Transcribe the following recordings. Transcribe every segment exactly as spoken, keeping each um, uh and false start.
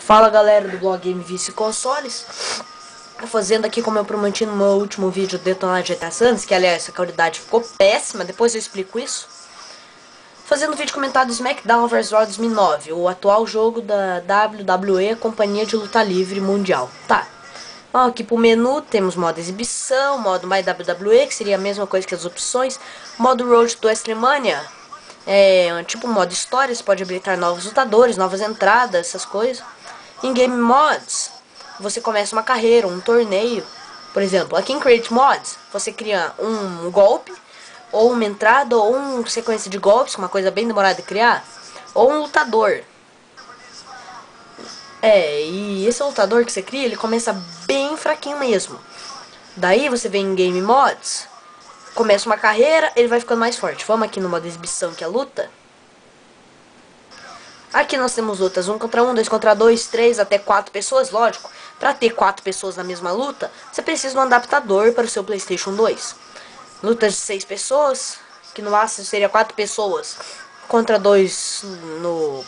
Fala galera do blog Game Vício Consoles, fazendo aqui como eu prometi no meu último vídeo detonar G T A Sands, que aliás essa qualidade ficou péssima, depois eu explico isso. Fazendo vídeo comentado do SmackDown versus. Raw dois mil e nove, o atual jogo da W W E, Companhia de Luta Livre Mundial. Tá, bom, aqui pro menu temos modo exibição, modo My W W E, que seria a mesma coisa que as opções, modo Road to WrestleMania, é tipo modo história, você pode habilitar novos lutadores, novas entradas, essas coisas. Em Game Mods, você começa uma carreira, um torneio. Por exemplo, aqui em Create Mods, você cria um golpe, ou uma entrada, ou uma sequência de golpes, uma coisa bem demorada de criar, ou um lutador. É, e esse lutador que você cria, ele começa bem fraquinho mesmo. Daí você vem em Game Mods, começa uma carreira, ele vai ficando mais forte. Vamos aqui no modo exibição, que é a luta. Aqui nós temos lutas um contra um, dois contra dois, três até quatro pessoas, lógico. Para ter quatro pessoas na mesma luta, você precisa de um adaptador para o seu PlayStation dois. Lutas de seis pessoas, que no máximo seria quatro pessoas contra dois no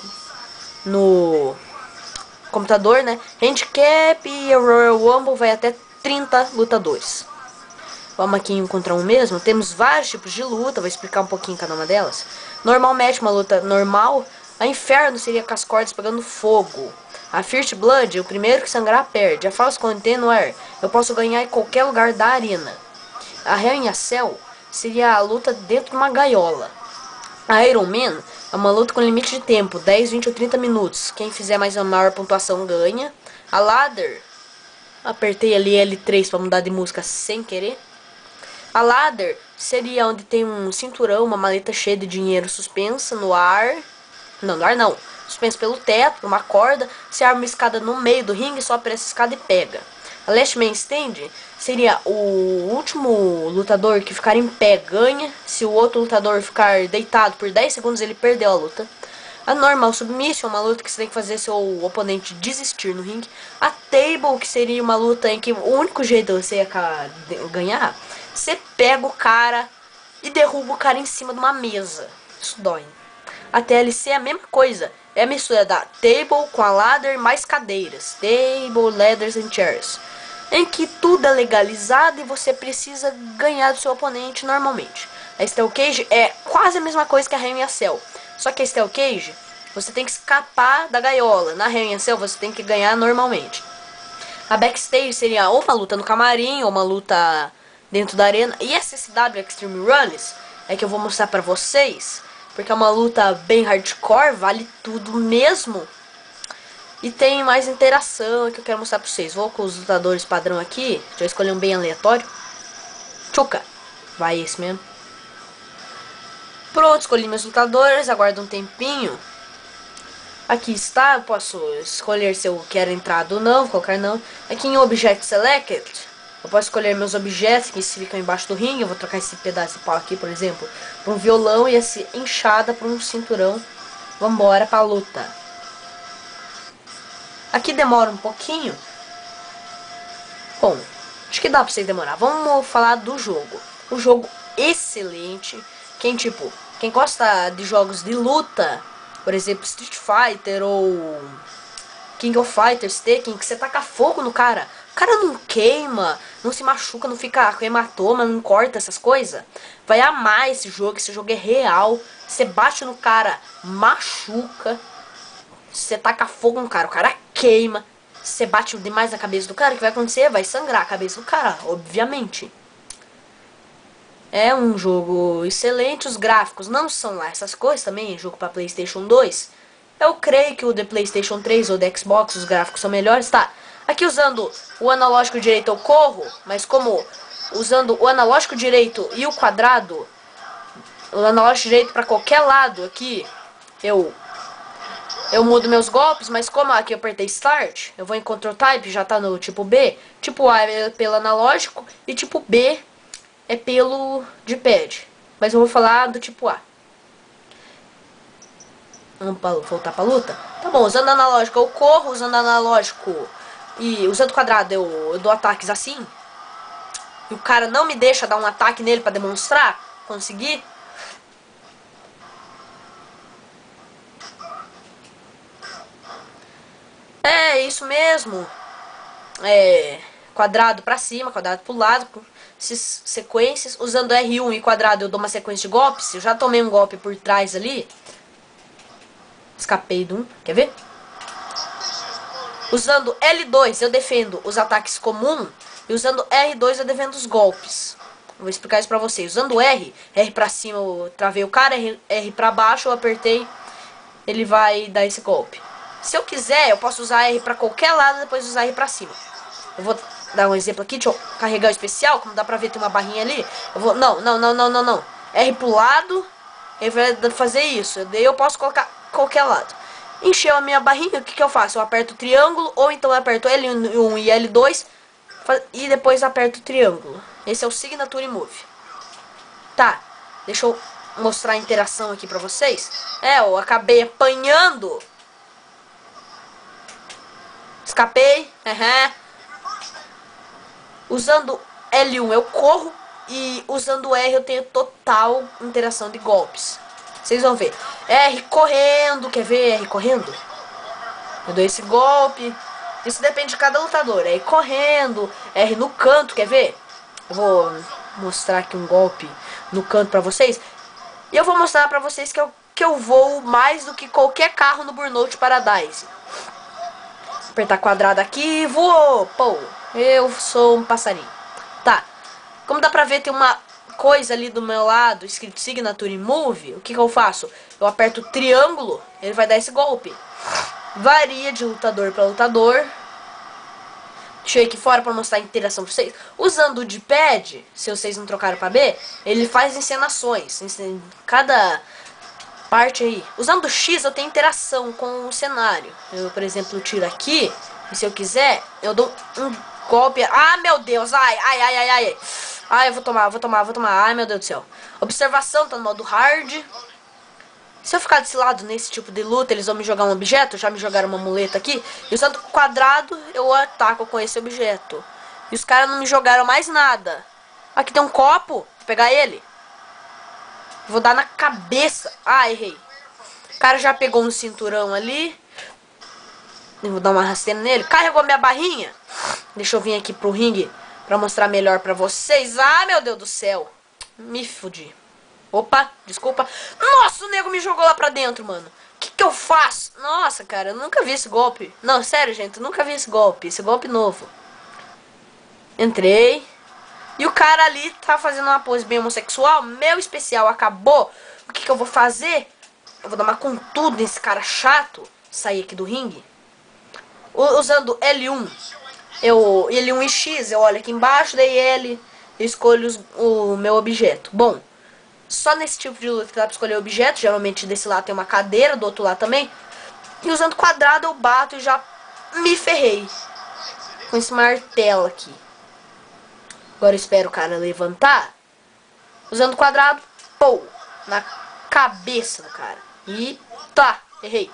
no computador, né? Handicap e a Royal Rumble vai até trinta lutadores. Vamos aqui em um contra um mesmo. Temos vários tipos de luta, vou explicar um pouquinho cada uma delas. Normal match, uma luta normal. A Inferno seria com as cordas pegando fogo. A First Blood, o primeiro que sangrar perde. A False Continuer, eu posso ganhar em qualquer lugar da arena. A Hell in a Cell seria a luta dentro de uma gaiola. A Iron Man é uma luta com limite de tempo, dez, vinte ou trinta minutos. Quem fizer mais uma maior pontuação ganha. A Ladder, apertei ali L três para mudar de música sem querer. A Ladder seria onde tem um cinturão, uma maleta cheia de dinheiro suspensa no ar. Não, no ar não. Suspenso pelo teto, por uma corda. Se arma uma escada no meio do ringue, só por essa escada e pega. A Last Man Stand seria o último lutador que ficar em pé ganha. Se o outro lutador ficar deitado por dez segundos, ele perdeu a luta. A Normal Submission, uma luta que você tem que fazer seu oponente desistir no ringue. A Table, que seria uma luta em que o único jeito de você ganhar, você pega o cara e derruba o cara em cima de uma mesa. Isso dói. A T L C é a mesma coisa. É a mistura da Table com a Ladder mais cadeiras. Table, Ladders and Chairs. Em que tudo é legalizado e você precisa ganhar do seu oponente normalmente. A Steel Cage é quase a mesma coisa que a Hell in a Cell. Só que a Steel Cage, você tem que escapar da gaiola. Na Hell in a Cell, você tem que ganhar normalmente. A Backstage seria ou uma luta no camarim, ou uma luta dentro da arena. E essa S W Extreme Rules é que eu vou mostrar pra vocês, porque é uma luta bem hardcore, vale tudo mesmo. E tem mais interação que eu quero mostrar pra vocês. Vou com os lutadores padrão aqui. Deixa eu escolher um bem aleatório. Tchuca. Vai esse mesmo. Pronto, escolhi meus lutadores. Aguardo um tempinho. Aqui está, eu posso escolher se eu quero entrada ou não, colocar não. Aqui em Object Select, eu posso escolher meus objetos que ficam embaixo do ringue. Eu vou trocar esse pedaço de pau aqui, por exemplo, por um violão e essa enxada por um cinturão. Vambora pra luta. Aqui demora um pouquinho. Bom, acho que dá pra vocês demorar. Vamos falar do jogo. O jogo excelente. Quem tipo, quem gosta de jogos de luta, por exemplo, Street Fighter ou King of Fighters, Tekken, que você taca fogo no cara. O cara não queima, não se machuca, não fica com hematoma, não corta essas coisas. Vai amar esse jogo, esse jogo é real. Você bate no cara, machuca. Você taca fogo no cara, o cara queima. Você bate demais na cabeça do cara, o que vai acontecer? Vai sangrar a cabeça do cara, obviamente. É um jogo excelente, os gráficos não são lá essas coisas também, jogo para PlayStation dois. Eu creio que o de PlayStation três ou de Xbox os gráficos são melhores, tá? Aqui usando o analógico direito eu corro, mas como usando o analógico direito e o quadrado, o analógico direito para qualquer lado aqui, eu eu mudo meus golpes, mas como aqui eu apertei Start, eu vou em Control Type, já tá no tipo B, tipo A é pelo analógico e tipo B é pelo de pad. Mas eu vou falar do tipo A. Vamos pra, voltar pra luta? Tá bom, usando analógico eu corro, usando analógico e usando quadrado eu, eu dou ataques assim. E o cara não me deixa dar um ataque nele pra demonstrar. Conseguir. É isso mesmo. É, quadrado pra cima, quadrado pro lado, esses sequências. Usando R um e quadrado eu dou uma sequência de golpes. Eu já tomei um golpe por trás ali. Escapei de um, quer ver? Usando L dois eu defendo os ataques comuns. E usando R dois eu defendo os golpes. Vou explicar isso pra vocês. Usando R, R pra cima eu travei o cara, R, R pra baixo eu apertei, ele vai dar esse golpe. Se eu quiser, eu posso usar R pra qualquer lado e depois usar R pra cima. Eu vou dar um exemplo aqui, deixa eu carregar o especial, como dá pra ver tem uma barrinha ali. Eu vou, não, não, não, não, não, não. R pro lado, ele vai fazer isso. Daí eu posso colocar qualquer lado. Encheu a minha barrinha, o que que eu faço? Eu aperto o triângulo, ou então eu aperto L um e L dois, e depois aperto o triângulo. Esse é o Signature Move. Tá, deixa eu mostrar a interação aqui pra vocês. É, eu acabei apanhando. Escapei. Uhum. Usando L um eu corro. E usando R eu tenho total interação de golpes. Vocês vão ver. R correndo. Quer ver R correndo? Eu dou esse golpe. Isso depende de cada lutador. R correndo. R no canto. Quer ver? Eu vou mostrar aqui um golpe no canto pra vocês. E eu vou mostrar pra vocês que eu, que eu voo mais do que qualquer carro no Burnout Paradise. Apertar quadrado aqui, voou. Pô, eu sou um passarinho. Tá, como dá pra ver tem uma coisa ali do meu lado escrito Signature Move. O que que eu faço? Eu aperto o triângulo, ele vai dar esse golpe. Varia de lutador pra lutador. Deixa eu ir aqui fora pra mostrar a interação pra vocês. Usando o D-pad, se vocês não trocaram pra B, ele faz encenações. Em cada parte aí. Usando o X eu tenho interação com o cenário. Eu, por exemplo, tiro aqui. E se eu quiser, eu dou um golpe. Ah, meu Deus. Ai, ai, ai, ai, ai. Ai, eu vou tomar, vou tomar, vou tomar. Ai, meu Deus do céu. Observação, tá no modo hard. Se eu ficar desse lado nesse tipo de luta, eles vão me jogar um objeto. Já me jogaram uma muleta aqui. E usando o quadrado, eu ataco com esse objeto. E os caras não me jogaram mais nada. Aqui tem um copo. Vou pegar ele. Vou dar na cabeça. Ah, errei. O cara já pegou um cinturão ali. Eu vou dar uma rasteira nele. Carregou minha barrinha. Deixa eu vir aqui pro ringue pra mostrar melhor pra vocês. Ah, meu Deus do céu. Me fudi. Opa, desculpa. Nossa, o nego me jogou lá pra dentro, mano. O que que eu faço? Nossa, cara, eu nunca vi esse golpe. Não, sério, gente, eu nunca vi esse golpe. Esse golpe novo. Entrei. E o cara ali tá fazendo uma pose bem homossexual. Meu especial acabou. O que que eu vou fazer? Eu vou dar uma com tudo nesse cara chato. Sair aqui do ringue. Usando L um. Eu, L um e X, eu olho aqui embaixo. Daí L, eu escolho os, o meu objeto. Bom. Só nesse tipo de luta que dá pra escolher objeto. Geralmente desse lado tem uma cadeira, do outro lado também. E usando quadrado eu bato e já me ferrei. Com esse martelo aqui. Agora eu espero o cara levantar. Usando quadrado, pô, na cabeça do cara. E tá, errei.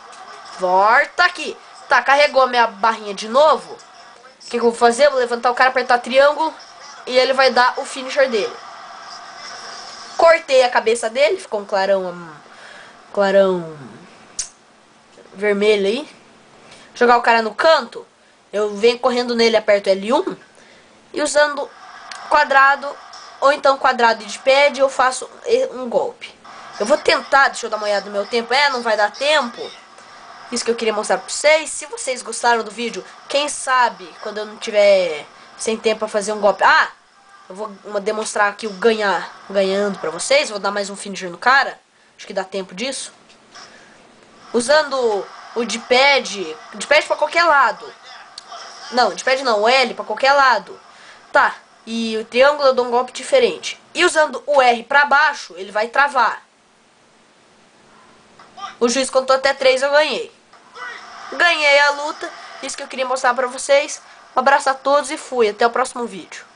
Volta aqui. Tá, carregou a minha barrinha de novo. O que, que eu vou fazer? Vou levantar o cara, apertar triângulo. E ele vai dar o finisher dele. Cortei a cabeça dele, ficou um clarão, um clarão vermelho aí. Jogar o cara no canto, eu venho correndo nele, aperto L um. E usando quadrado, ou então quadrado de pad, eu faço um golpe. Eu vou tentar, deixa eu dar uma olhada no meu tempo. É, não vai dar tempo. Isso que eu queria mostrar pra vocês. Se vocês gostaram do vídeo, quem sabe, quando eu não tiver sem tempo pra fazer um golpe. Ah! Eu vou demonstrar aqui o ganhar, ganhando pra vocês. Vou dar mais um finisher no cara. Acho que dá tempo disso. Usando o D-pad. D-pad pra qualquer lado. Não, D-pad não. O L pra qualquer lado. Tá. E o triângulo eu dou um golpe diferente. E usando o R pra baixo, ele vai travar. O juiz contou até três, eu ganhei. Ganhei a luta. Isso que eu queria mostrar pra vocês. Um abraço a todos e fui. Até o próximo vídeo.